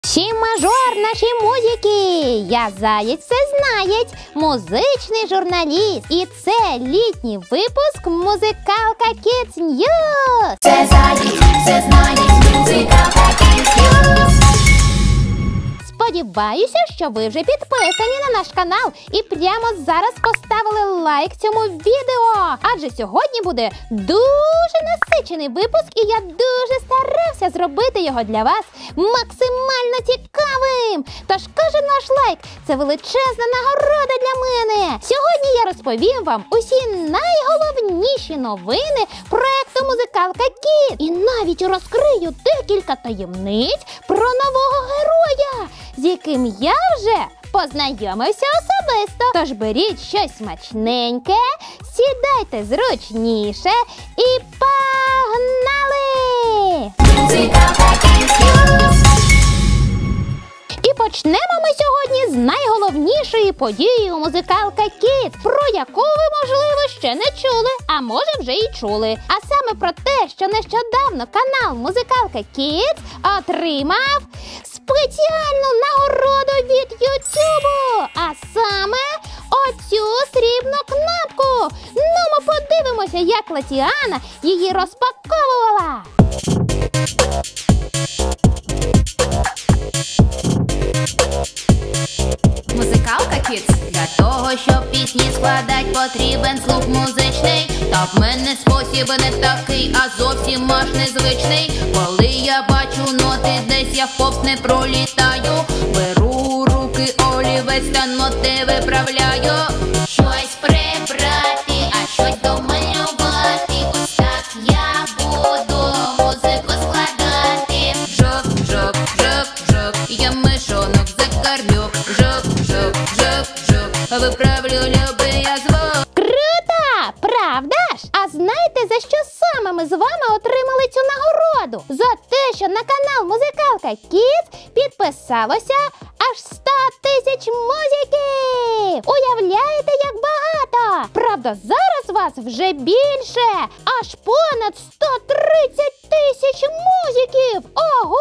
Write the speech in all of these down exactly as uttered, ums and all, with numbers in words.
Сі мажор наші музики! Я Заєць всезнаєць, музичний журналіст. І це літній випуск Музикалка Kids News. Це Заєць всезнаєць, Музикалка Kids News. Сподіваюся, що ви вже підписані на наш канал і прямо зараз поставили лайк цьому відео. Адже сьогодні буде дуже насичений випуск, і я дуже старався зробити його для вас максимально цікавим. Тож кожен ваш лайк – це величезна нагорода для мене. Сьогодні я розповім вам усі найголовніші новини проекту Музикалка Kids. І навіть розкрию декілька таємниць про нового героя, з яким я вже познайомився особисто. Тож беріть щось смачненьке, сідайте зручніше і погнали! Музикалка Kids News. І почнемо ми сьогодні з найголовнішої події у Музикалка Kids, про яку ви, можливо, ще не чули, а може вже і чули. А саме про те, що нещодавно канал Музикалка Kids отримав спеціальну нагороду від Ютубу, а саме оцю срібну кнопку. Ну, ми подивимося, як Латіана її розпаковувала. Музикалка Kids. Для того, щоб пісні складать, потрібен слух музичний. Та в мене спосіб не такий, а зовсім аж незвичний. Коли я бачу ноти, десь я вповз не пролітаю. Беру у руки олівець та ноти виправляю. Щось прибрати, а щось домалювати. Ось так я буду музику складати. Жок, жок, жок, жок, я мишонок закормлю. Жок, жок, жок, жок, виправлю любий я звук. Круто! Правда ж? А знаєте, за що саме ми з вами отримали цю нагороду? За те, що на канал Музикалка Kids підписалося аж сто тисяч музиків! Уявляєте, як багато? Правда, зараз вас вже більше! Аж понад сто тридцять тисяч музиків! Ого!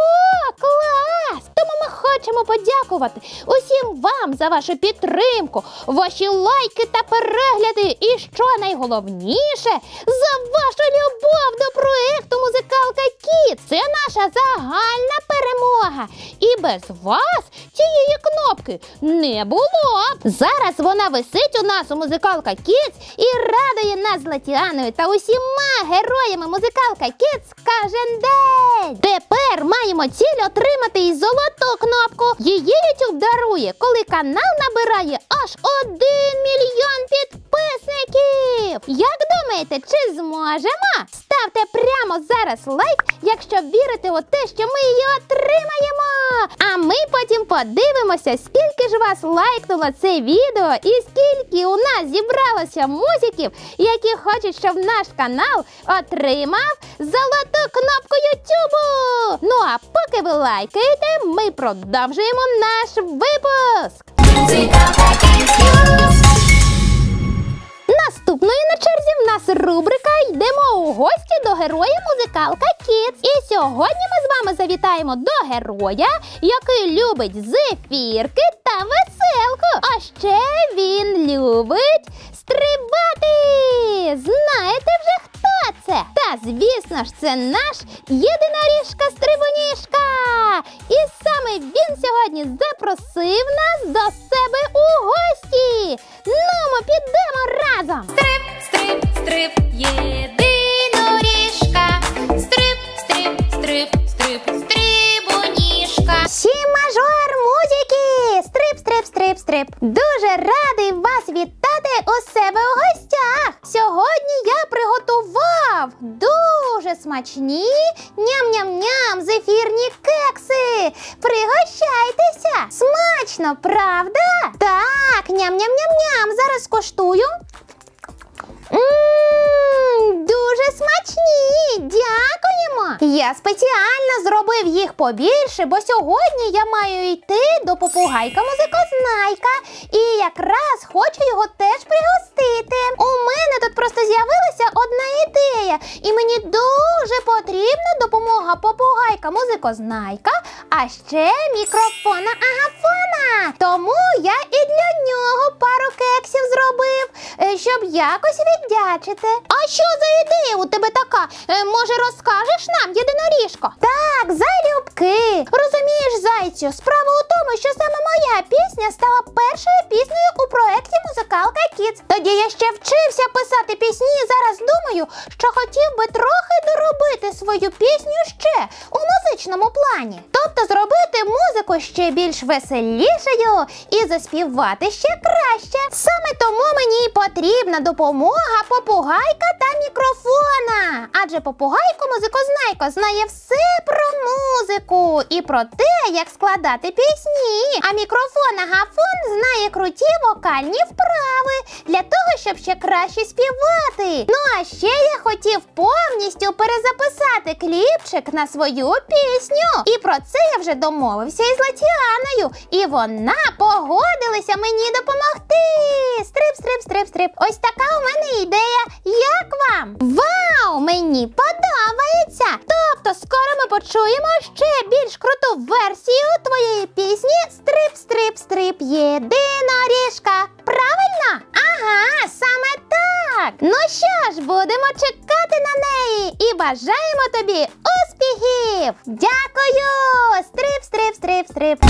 Клас! Тому ми хочемо подякувати усім вам за вашу підтримку, ваші лайки та перегляди і, що найголовніше, за вашу любов до проєкту Музикалка Kids. Це наша загальна перемога. І без вас цієї кнопки не було. Зараз вона висить у нас у Музикалка Kids і радує нас з Латіаною та усіма героями Музикалка Kids кожен день. Тепер маємо ціль отримати і золоту кнопку. Її YouTube дарує, коли канал набирає аж один мільйон підписників. Як думаєте, чи зможемо? Ставте прямо зараз лайк, якщо вірите у те, що ми її отримаємо. А ми потім подивимося, скільки ж вас лайкнуло це відео і скільки у нас зібралося музиків, які хочуть, щоб наш канал отримав золоту кнопку Ютубу. Ну а поки ви лайкаєте, ми продовжуємо наш випуск. Музикалка Kids News. Наступною на черзі в нас рубрика «Йдемо у гості до героя Музикалка Kids». І сьогодні ми з вами завітаємо до героя, який любить зефірки та веселку. А ще він любить стрибати. Знаєте вже, хто це? Та, звісно ж, це наш єдиноріжка-стрибунішка. І саме він сьогодні запросив нас до себе у гості. Ну, ми підемо разом. Стрип, стрип, стрип, єдиноріжка. Стрип, стрип, стрип, стрип, стрибуніжка. Сі мажор музики! Стрип, стрип, стрип, стрип. Дуже радий вас вітати у себе у гостях. Сьогодні я приготував дуже смачні ням-ням-ням зефірні кекси. Пригощайтеся. Смачно, правда? Так, ням-ням-ням-ням. Зараз скуштую. Ммм, дуже дуже смачні! Дякуємо! Я спеціально зробив їх побільше, бо сьогодні я маю йти до попугайка-музикознайка і якраз хочу його теж пригостити. У мене тут просто з'явилася одна ідея, і мені дуже потрібна допомога попугайка-музикознайка, а ще мікрофона Агафона. Тому я і для нього пару кексів зробив, щоб якось віддячити. А що за ідея у тебе така? Може, розкажеш нам, єдиноріжко? Так, залюбки. Розумієш, зайцю, справа у тому, що саме моя пісня стала першою піснею у проєкті «Музикалка Кідс». Тоді я ще вчився писати пісні і зараз думаю, що хотів би трохи доробити свою пісню ще у музичному плані. Тобто зробити музику ще більш веселішою і заспівати ще краще. Саме тому мені й потрібна допомога попугайка та мікрофона. Адже попугайко-музикознайко знає все про музику і про те, як складати пісні. А мікрофон Агафон знає круті вокальні вправи для того, щоб ще краще співати. Ну а ще я хотів повністю перезаписати кліпчик на свою пісню. І про це я вже домовився із Латіаною. І вона погодилася мені допомогти. Стрип, стрип, стрип, стрип. Ось така у мене ідея. Як вам? Вау, мені подобається! Тобто скоро ми почуємо ще більш круту версію твоєї пісні «Стрип, стрип, стрип, єдиноріжка». Правильно? Ага, саме так! Ну що ж, будемо чекати на неї і бажаємо тобі успіхів! Дякую! Стрип, стрип, стрип, стрип.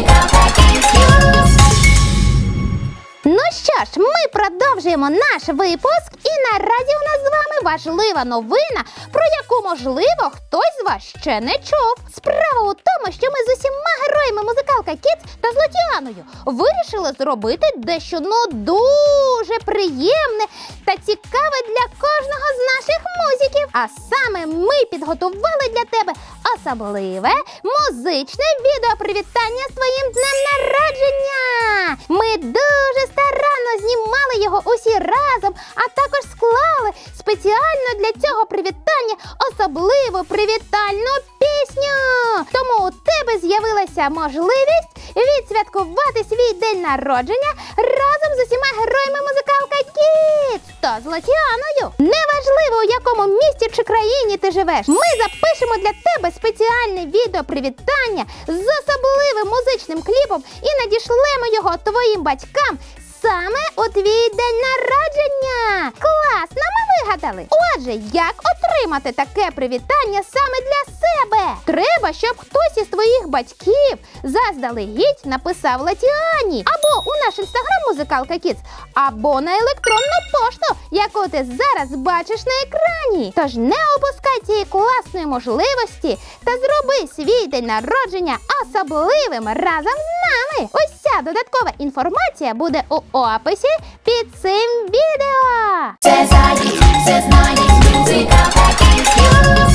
Ну що ж, ми продовжуємо наш випуск, і наразі у нас з вами важлива новина, про яку, можливо, хтось з вас ще не чув. Справа у тому, що ми з усіма героями «Музикалка Кідс» та з Латіаною вирішили зробити дещо, ну, дуже приємне та цікаве для кожного з наших музиків. А саме ми підготували для тебе особливе музичне відеопривітання з твоїм днем народження. Ми дуже старанно знімали його усі разом, а також склали спеціально для цього привітання особливу привітальну пісню. Тому у тебе з'явилася можливість відсвяткувати свій день народження разом з усіма героями «Музикалка Кідс» та з Латіаною. Неважливо, у якому місті чи країні ти живеш, ми запишемо для тебе спеціальне відеопривітання з особливим музичним кліпом і надішлемо його твоїм батькам саме у твій день народження. Класно ми вигадали! Отже, як отримати таке привітання саме для себе? Треба, щоб хтось із твоїх батьків заздалегідь написав Латіані або у наш інстаграм «Музикалка Кідс», або на електронну пошту, яку ти зараз бачиш на екрані. Тож не опускай цієї класної можливості та зроби свій день народження особливим разом з нами. Ось ця додаткова інформація буде у описі під цим відео. Все знають, все знають, «Музикалка Кідс».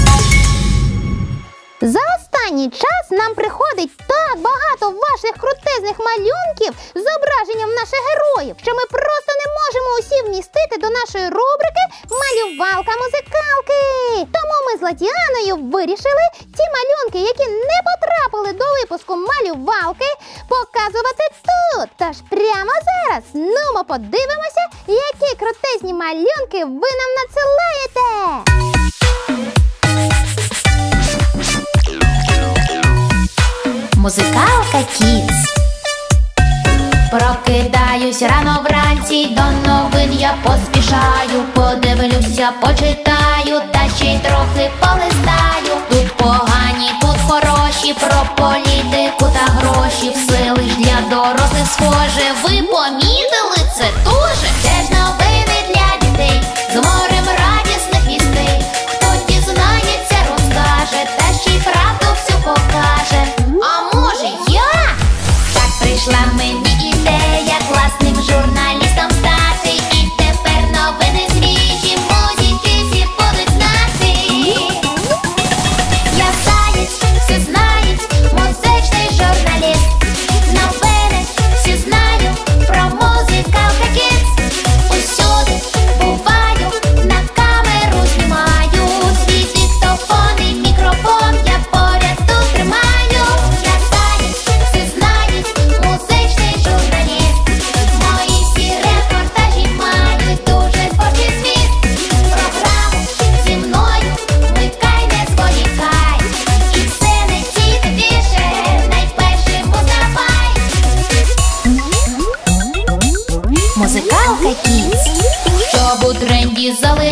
За останній час нам приходить так багато ваших крутезних малюнків з зображенням наших героїв, що ми просто не можемо усі вмістити до нашої рубрики «Малювалка-музикалки». Тому ми з Латіаною вирішили ті малюнки, які не потрапили до випуску «Малювалки», показувати тут. Тож прямо зараз, ну ми подивимося, які крутезні малюнки ви нам надсилаєте. Музикалка Кідс. Прокидаюсь рано вранці, до новин я поспішаю. Подивлюся, почитаю, та ще й трохи полистаю. Тут погані, тут хороші, про політику та гроші. Все лиш для дорослих схоже. Ви помітили це дуже? Це ж новини для дітей, з морем радісних вістей. Хто дізнається, розкаже, та ще й правду всю покаже. А може я? Так прийшла мені ідея класним журналістом стати. І тепер новини свіжі, музики всі будуть знати. Я заєць, все знають, музичний журналіст. Новини всі знаю про «Музикалка Кідс». Усюди буваю, на камеру знімаю.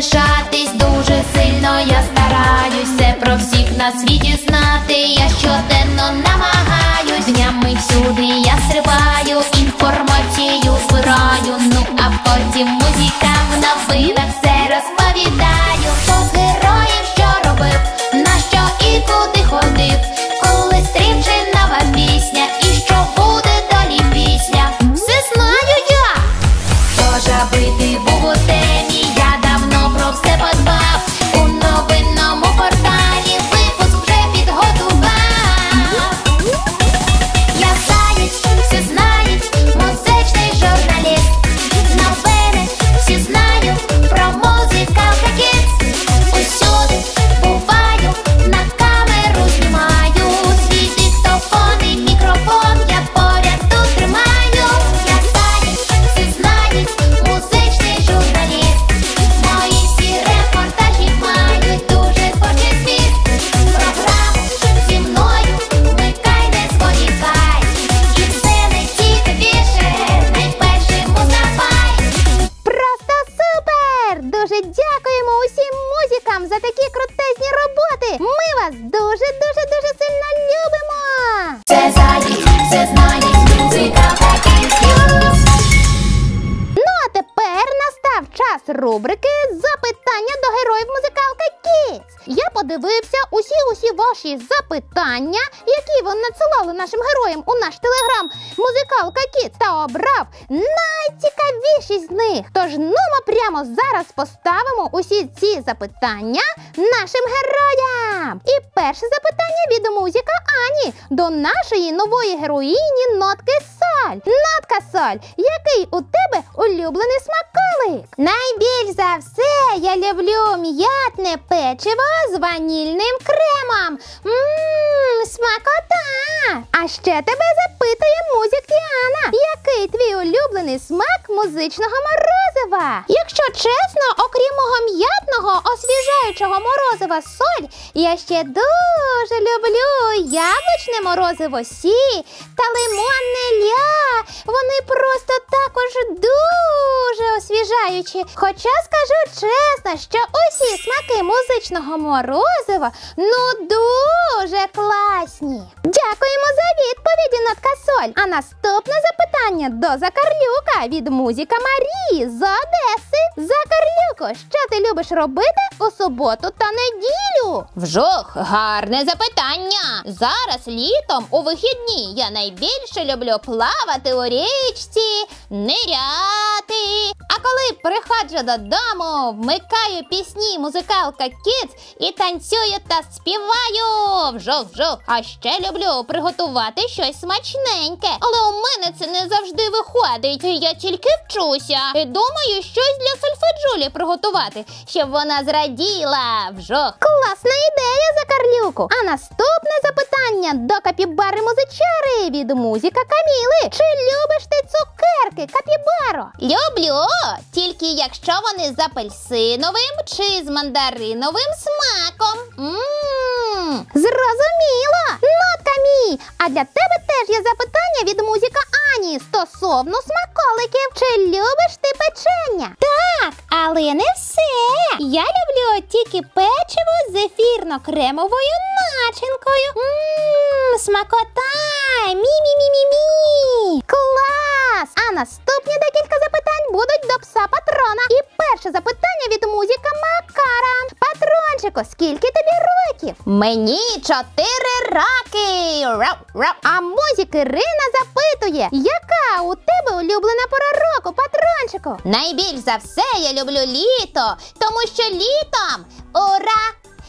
пишатись дуже сильно я стараюсь, все про всіх на світі знати, я щоденно намагаюсь, днями всюди я стрибаю, інформацію збираю, ну а потім музикам в новинах все розповідаю. Хто з героїв що робив, на що і куди ходив, коли стрім чи нова пісня, і що буде далі після, все знаю я. Тож аби ти був у темі, я давно про все подбав, у новинному порталі випуск вже підготував. Я заєць, все знають, музичний журналіст, новини всі знаю про Музикалка Кідс. Усюди буваю, на камеру знімаю, свій диктофон і мікрофон я поряд тут тримаю. Я заєць, все знають, музичний журналіст, мої всі репортажі мають дуже творчий зміст. Програму зі мною вмикай, не зволікай, і все найцікавіше найпершим узнавай. Просто супер! Дуже дякуємо усім музикам за такі крутезні роботи! Ми вас дуже-дуже-дуже сильно любимо! Все знають, все знають, Музикалка Кідс. Ну а тепер настав час рубрики «Запитання до героїв Музикалка Кідс». Я подивився усі-усі ваші запитання, які ви надсилали нашим героям у наш телеграм Музикалка Кідс, та обрав найцікавіші з них. Тож нумо прямо зараз поставимо усі ці запитання нашим героям. І перше запитання від Музика Ані до нашої нової героїні Нотки Соль. Нотка Соль, який у тебе улюблений смаколик? Найбільш за все я люблю м'ятне печиво з ванільним кремом. Ммм, смакота! А ще тебе запитує Музик Діана, який твій улюблений смак музичного морозива? Якщо чесно, окрім мого м'ятного освіжаючого морозива Соль, я ще дуже люблю яблучне морозиво Сі та лимонне Ля. Вони просто також дуже освіжаючі. Хоча скажу чесно, що усі смаки музичного морозива ну дуже класні. Дякуємо за відповіді, Нотка Соль. А наступне запитання до Закарлюка від Музика Марії з Одеси. Закарлюко, що ти любиш робити у суботу та неділю? Вжух, гарне запитання. Зараз літом у вихідні я найбільше люблю плавати у річці, ниряти. А коли приходжу додому, вмикаю пісні Музикалка Кідс і танцюю та співаю. Вжух, вжух. А ще люблю приготувати щось смачненьке. Але у мене це не завжди виходить. Я тільки вчуся. І думаю, щось для сольфеджулі приготувати, щоб вона зраділа. Вжух. Класна ідея, Закарлюку. А наступне запитання до Капібари Музичари від Музика Каміли. Чи любиш ти цукерки, Капібаро? Люблю, тільки якщо вони з апельсиновим чи з мандариновим смаком. Ммм. Зрозуміло. Нотка мій. А для тебе теж є запитання від Музика Ані стосовно смаколиків. Чи любиш ти печення? Так, але не все. Я люблю тільки печиво з зефірно-кремовою начинкою. Ммм, смакота. Мі-мі-мі-мі-мі. Клас! А наступні декілька запитань будуть до пса Патрона. І перше запитання від Музика Макара. Патрончику, скільки тобі років? Мені чотири роки. Рау, рау. А Музик Ірина запитує, яка у тебе улюблена пора року, Патрончику? Найбільш за все я люблю літо, тому що літом, ура,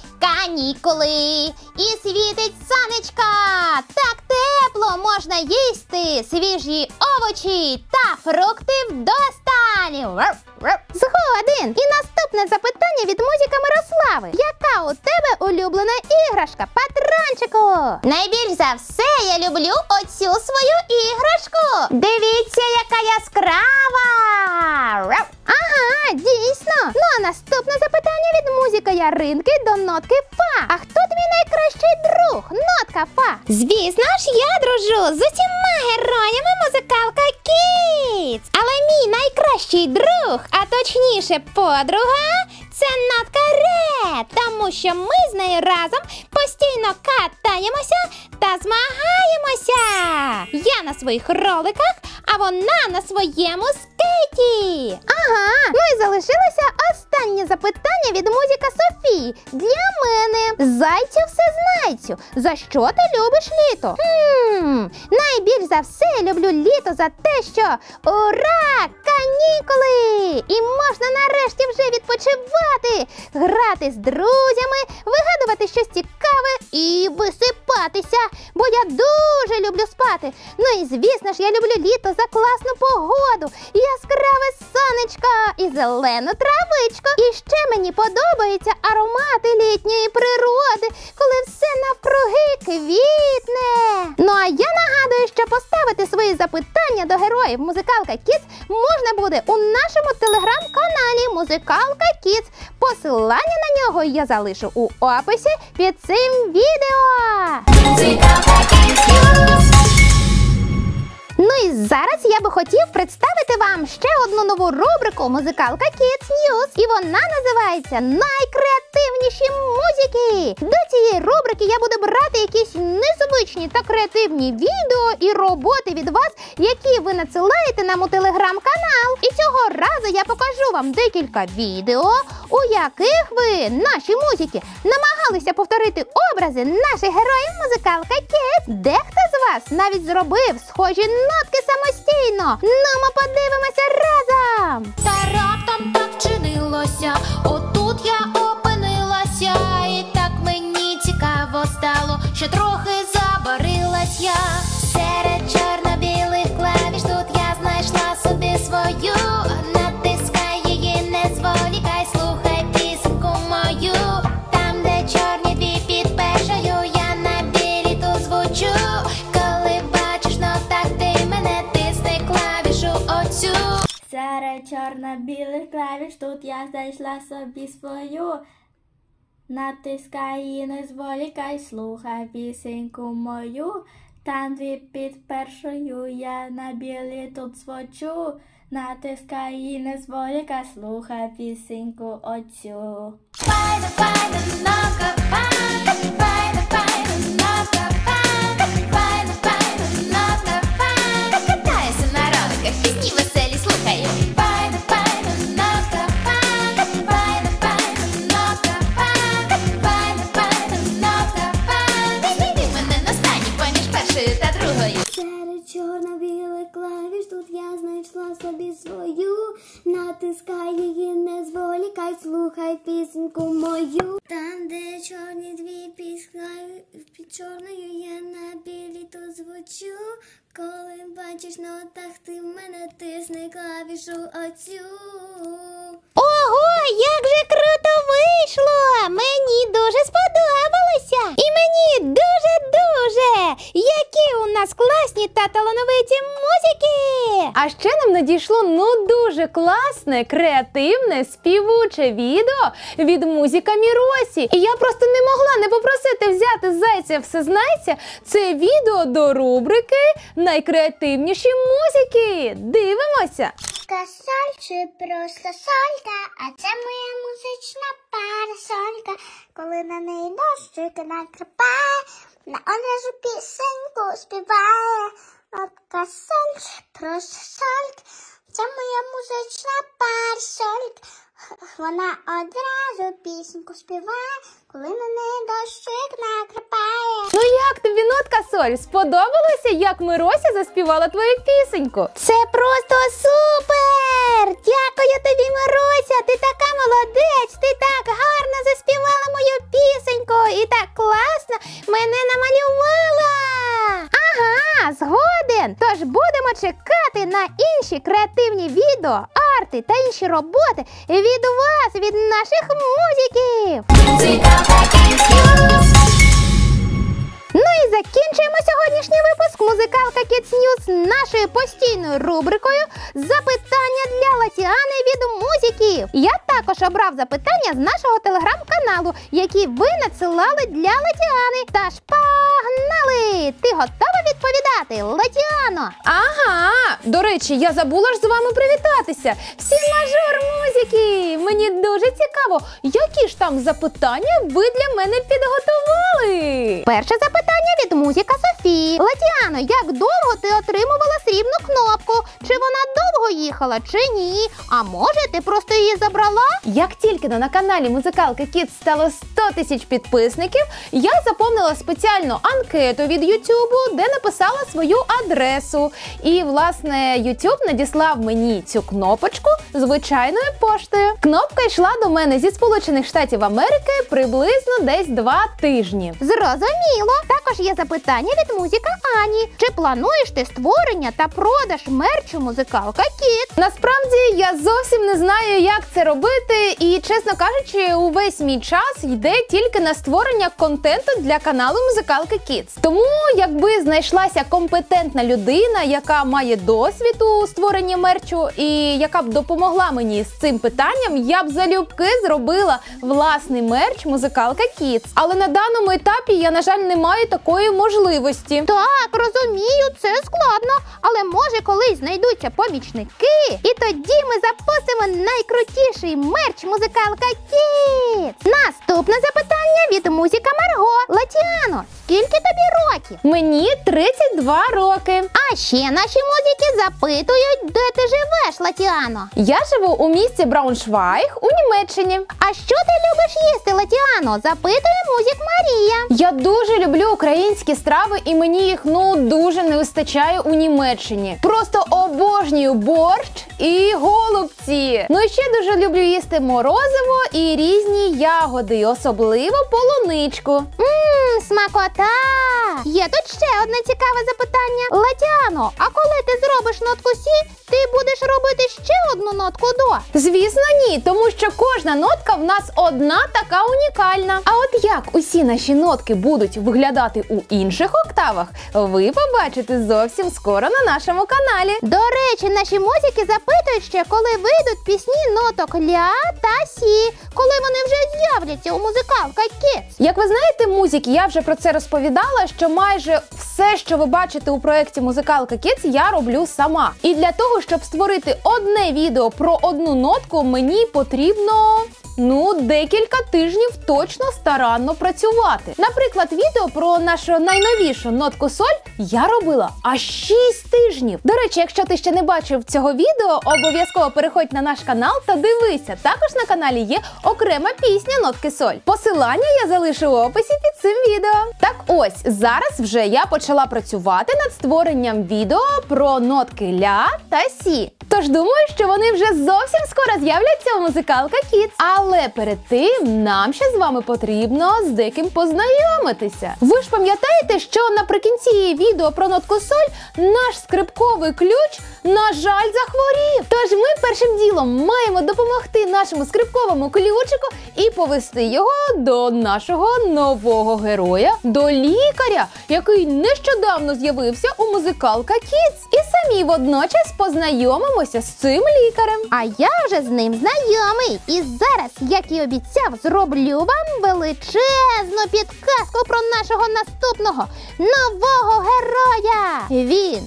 канікули і світить сонечко. Так тепло, можна їсти свіжі овочі та фрукти вдосталь. Рау, рау. Згоден. І наступне запитання від Музика Мирослави. Яка у тебе улюблена іграшка, Патрончику? Найбільш за все я люблю оцю свою іграшку. Дивіться, яка яскрава. Рау. Ага, дійсно. Ну а наступне запитання від Музика Яринки до Нотки Фа. А хто твій найкращий друг, Нотка Фа? Звісно ж, я дружу з усіма героями Музикалка Кідс. Але мій найкращий друг, а точніше подруга, це нотка ре, тому що ми з нею разом постійно катаємося та змагаємося. Я на своїх роликах, а вона на своєму скейті. Ага, ну і залишилося останнє запитання від Музика Софії. Для мене. Зайцю все знайцю. За що ти любиш літо? Хм, найбільш за все я люблю літо за те, що ура, канікули! І можна нарешті вже відпочивати, грати з друзями, вигадувати щось цікаве і висипатися, бо я дуже люблю спати. Ну і звісно ж, я люблю літо за класну погоду, яскраве сонечко і зелену травичку. І ще мені подобаються аромати літньої природи, коли все навкруги квітне. Ну а я нагадую, що поставити свої запитання до героїв Музикалка Kids можна буде у нашому телеграм-каналі Музикалка Kids. Посилання на нього я залишу у описі під цим відео. Музикалка Kids. Ну і зараз я би хотів представити вам ще одну нову рубрику Музикалка Kids News. І вона називається «Найкреативніші музики». До цієї рубрики я буду брати якісь незвичні та креативні відео і роботи від вас, які ви надсилаєте нам у телеграм-канал. І цього разу я покажу вам декілька відео, у яких ви, наші музики, намагалися повторити образи наших героїв Музикалка Kids. Дехто з вас навіть зробив схожі нотки самостійно. Ну, ми подивимося разом. Та раптом так чинилося, отут я опинилася, і так мені цікаво стало, що трохи забарилась я. Серед чорно-білих клавіш тут я знайшла собі свою. Натискай її, не зволікай, слухай пісеньку мою. Там, де чорні дві під першою, я на білі тут звучу. Коли бачиш нотах ти мене, тисни клавішу оцю. Серед чорно-білих клавіш тут я знайшла собі свою. Натискай і не зволікай, слухай пісеньку мою. Там дві під першою, я на білі тут звучу. Натискай і не зволікай, слухай пісеньку оцю. Файна, файна нотка, файна, файна, файна нотка, файна, файна, файна нотка, файна. Катаюся на роликах, пісні веселі слухаю. Файна, файна нотка, файна, файна, файна нотка, файна, файна, файна нотка, файна. Знайди мене на стані поміж першою та другою. Серед чорно-білих клавіш тут я знайшла собі свою. Натискай її, не зволікай, слухай пісеньку мою. Там, де чорні дві піскай, під чорною я на білі тут звучу. Коли бачиш нотах ти мене, тисни клавішу оцю. Ого, як же круто вийшло! Мені дуже сподобалося! І мені дуже-дуже! Які у нас класні та талановиті музики! А ще нам надійшло ну дуже класне, креативне, співуче відео від Музика Міросі. І я просто не могла не попросити взяти Зайця Всезнайця це відео до рубрики «Найкреативніші музики». Дивимося! Соль чи просто солька, а це моя музична парасолька. Коли на неї дощик накрапає, вона одразу пісеньку співає. Отка соль чи просто солька, це моя музична парасолька. Вона одразу пісеньку співає, коли на неї дощик накрапає. Ну як тобі, нотка Соль? Сподобалося, як Мирося заспівала твою пісеньку? Це просто супер! Дякую тобі, Мирося! Ти така молодець! Ти так гарно заспівала мою пісеньку і так класно мене намалювала! Ага, згоден! Тож будемо чекати на інші креативні відео, арти та інші роботи від вас, від наших музиків! Ну і закінчуємо сьогоднішній випуск Музикалка Kids News нашою постійною рубрикою «Запитання для Латіани від музиків». Я також обрав запитання з нашого телеграм-каналу, які ви надсилали для Латіани. Тож погнали! Ти готова відповідати, Латіано? Ага, до речі, я забула ж з вами привітатися. Всі мажор-музики! Мені дуже цікаво, які ж там запитання ви для мене підготували? Перше запитання від музика Софії. Латіано, як довго ти отримувала срібну кнопку? Чи вона довго їхала, чи ні? А може ти просто її забрала? Як тільки на каналі Музикалка Kids стало сто тисяч підписників, я заповнила спеціальну анкету від Ютубу, де написала свою адресу. І, власне, Ютуб надіслав мені цю кнопочку звичайною поштою. Кнопка йшла до мене зі Сполучених Штатів Америки приблизно десь два тижні. Зрозуміло. Також є запитання від музика Ані. Чи плануєш ти створення та продаж мерчу Музикалка Kids? Насправді, я зовсім не знаю, як це робити, і, чесно кажучи, увесь мій час йде тільки на створення контенту для каналу Музикалка Kids. Тому, якби знайшлася компетентна людина, яка має досвід у створенні мерчу і яка б допомогла мені з цим питанням, я б залюбки зробила власний мерч Музикалка Kids. Але на даному етапі я, на жаль, не маю такої можливості. Так, розумію, це складно. Але може колись знайдуться помічники, і тоді ми запустимо найкрутіший мерч Музикалка Kids. Наступне запитання від музика Марго. Латіано, скільки тобі років? Мені тридцять два роки. А ще наші музики запитують, де ти живеш, Латіано? Я живу у місті Брауншвайг у Німеччині. А що ти любиш їсти, Латіано? Запитує музик Марія. Я дуже люблю українські страви, і мені їх, ну, дуже не вистачає у Німеччині. Просто обожнюю борщ і голубці. Ну і ще дуже люблю їсти морозиво і різні ягоди, особливо полуничку. Ммм, смакота! Є тут ще одне цікаве запитання. Латіано, а коли ти зробиш нотку Сі, ти будеш робити ще одну нотку До? Звісно, ні, тому що кожна нотка в нас одна така унікальна. А от як усі наші нотки будуть виглядати у інших октавах, ви побачите зовсім скоро на нашому каналі. До речі, наші музики запитують ще, коли вийдуть пісні ноток Ля та Сі, коли вони вже з'являться у Музикалка Kids. Як ви знаєте, музики, я вже про це розповідала, що майже все, що ви бачите у проєкті Музикалка Kids, я роблю сама. І для того, щоб створити одне відео про одну нотку, мені потрібно, ну, декілька тижнів точно старанно працювати. Наприклад, відео про нашу найновішу нотку соль я робила аж шість тижнів. До речі, якщо ти ще не бачив цього відео, обов'язково переходь на наш канал та дивися. Також на каналі є окрема пісня нотки соль. Посилання я залишу в описі під цим відео. Так ось, зараз вже я почала працювати над створенням відео про нотки ля та сі. Тож думаю, що вони вже зовсім скоро з'являться у Музикалка Kids. Але перед тим нам ще з вами потрібно з деким познайомитися. Ви ж пам'ятаєте, що наприкінці відео про нотку соль наш скрипковий ключ, на жаль, захворів. Тож ми першим ділом маємо допомогти нашому скрипковому ключику і повести його до нашого нового героя, до лікаря, який нещодавно з'явився у Музикалка Kids. І самі водночас познайомимося з цим лікарем. А я вже з ним знайомий. І зараз, як і обіцяв, зроблю вам величезну підказку про нашого наступного нового героя. Він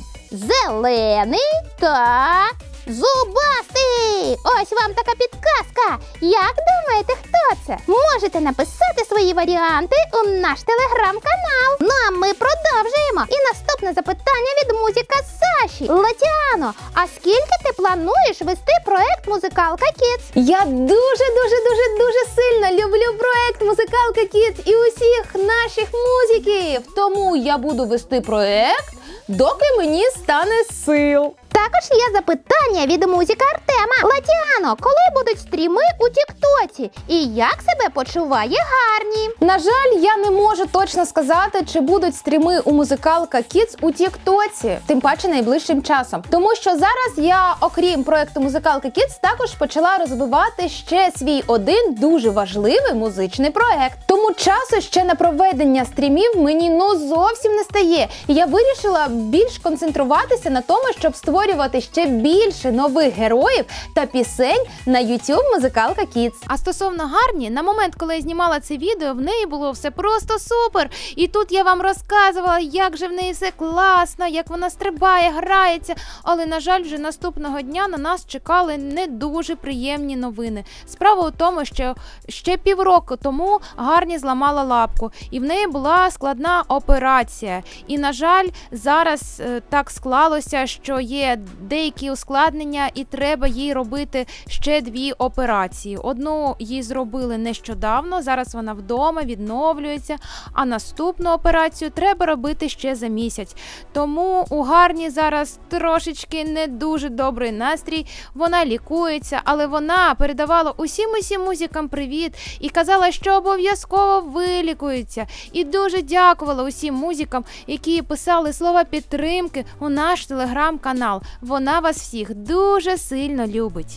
зелений та зубастий. Ось вам така підказка. Як думаєте, хто це? Можете написати свої варіанти у наш телеграм-канал. Ну а ми продовжуємо. І наступне запитання від музика Саші. Латіано, а скільки ти плануєш вести проект Музикалка Kids? Я дуже-дуже-дуже-дуже сильно люблю проект Музикалка Kids і усіх наших музиків. Тому я буду вести проект, доки мені стане сил. Також є запитання від музика Артема. Латіано, коли будуть стріми у Тіктоці? І як себе почуває Гарні? На жаль, я не можу точно сказати, чи будуть стріми у Музикалка Kids у Тіктоці, тим паче найближчим часом. Тому що зараз я, окрім проекту Музикалка Kids, також почала розвивати ще свій один дуже важливий музичний проект. Тому часу ще на проведення стрімів мені ну зовсім не стає. І я вирішила більш концентруватися на тому, щоб створювати ще більше нових героїв та пісень на YouTube Музикалка Kids. А стосовно Гарні, на момент, коли я знімала це відео, в неї було все просто супер. І тут я вам розказувала, як же в неї все класно, як вона стрибає, грається. Але, на жаль, вже наступного дня на нас чекали не дуже приємні новини. Справа у тому, що ще півроку тому Гарні зламала лапку, і в неї була складна операція. І, на жаль, зараз е, так склалося, що є деякі ускладнення і треба їй робити ще дві операції. Одну їй зробили нещодавно, зараз вона вдома, відновлюється, а наступну операцію треба робити ще за місяць. Тому у Гарні зараз трошечки не дуже добрий настрій, вона лікується, але вона передавала усім усім музикам привіт і казала, що обов'язково вилікується. І дуже дякувала усім музикам, які писали слова підтримки у наш телеграм-канал. Вона вас всіх дуже сильно любить.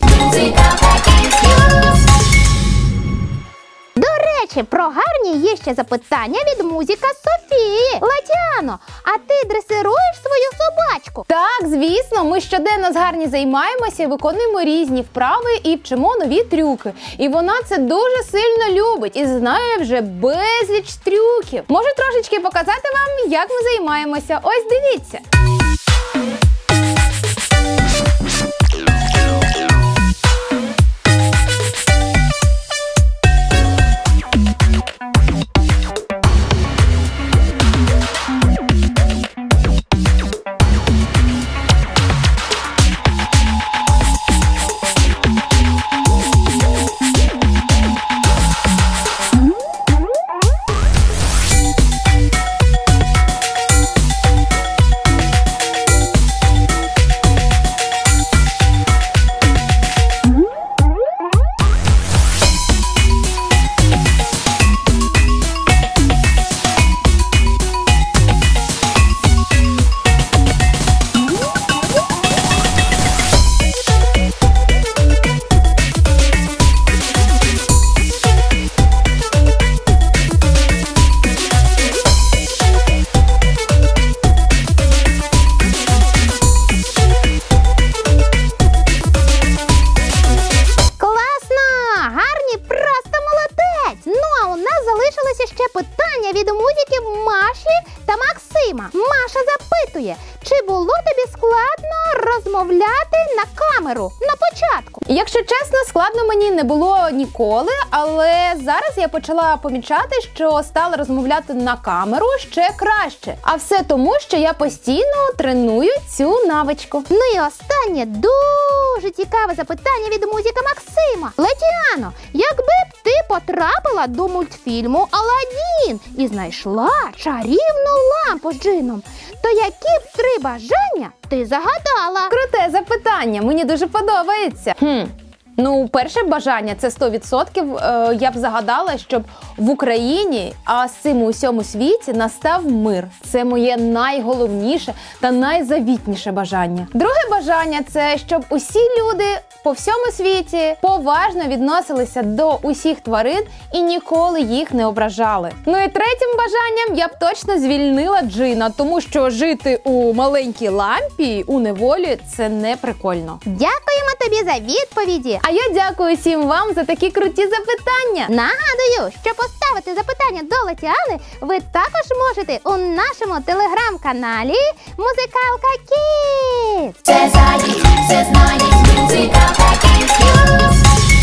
До речі, про Гарні є ще запитання від музика Софії. Латіано, а ти дресируєш свою собачку? Так, звісно, ми щоденно з Гарні займаємося, виконуємо різні вправи і вчимо нові трюки. І вона це дуже сильно любить і знає вже безліч трюків. Можу трошечки показати вам, як ми займаємося. Ось дивіться. від музиків Маші та Максима. Маша запитує, чи було тобі складно розмовляти на камеру на початку? Якщо чесно, складно мені не було ніколи, але зараз я почала помічати, що стала розмовляти на камеру ще краще. А все тому, що я постійно треную цю навичку. Ну і останнє дуже цікаве запитання від музика Максима. Летіано, якби б ти потрапила до мультфільму «Аладдін» і знайшла чарівну лампу з джином, то які б три бажання ти загадала? Круте запитання, мені дуже подобається. Хм. Ну, перше бажання – це сто відсотків е, я б загадала, щоб в Україні, а з цим у всьому світі, настав мир. Це моє найголовніше та найзавітніше бажання. Друге бажання – це щоб усі люди по всьому світі поважно відносилися до усіх тварин і ніколи їх не ображали. Ну і третім бажанням я б точно звільнила джина, тому що жити у маленькій лампі у неволі – це не прикольно. Дякуємо тобі за відповіді. А я дякую всім вам за такі круті запитання. Нагадую, що поставити запитання до Летіани ви також можете у нашому телеграм-каналі Музикалка Kids. Все знають, все знають, Музикалка Kids.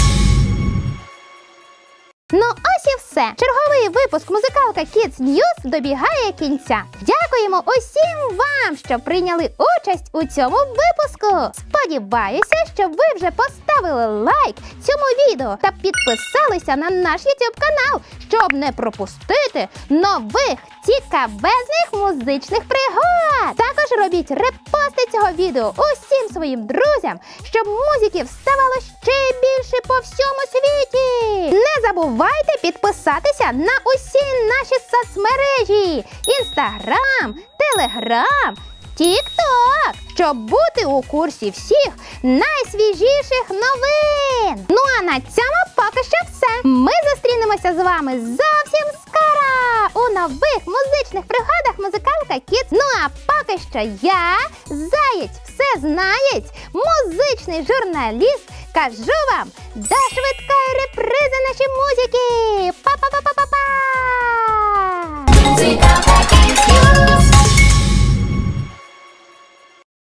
Ну ось і все. Черговий випуск Музикалка Kids News добігає кінця. Дякуємо усім вам, що прийняли участь у цьому випуску. Сподіваюся, що ви вже поставили лайк цьому відео та підписалися на наш ютуб канал, щоб не пропустити нових цікавезних музичних пригод. Також робіть репости цього відео усім всім своїм друзям, щоб музиків ставало ще більше по всьому світі. Не забувайте підписатися на усі наші соцмережі: Інстаграм, Телеграм, Тік-Ток, щоб бути у курсі всіх найсвіжіших новин. Ну а на цьому поки що все. Ми зустрінемося з вами зовсім скоро у нових музичних пригадах Музикалка Kids. Ну а поки що я, Заєць Всезнаєць, музичний журналіст, кажу вам до швидкої репризи наші музики. Па-па-па-па-па-па!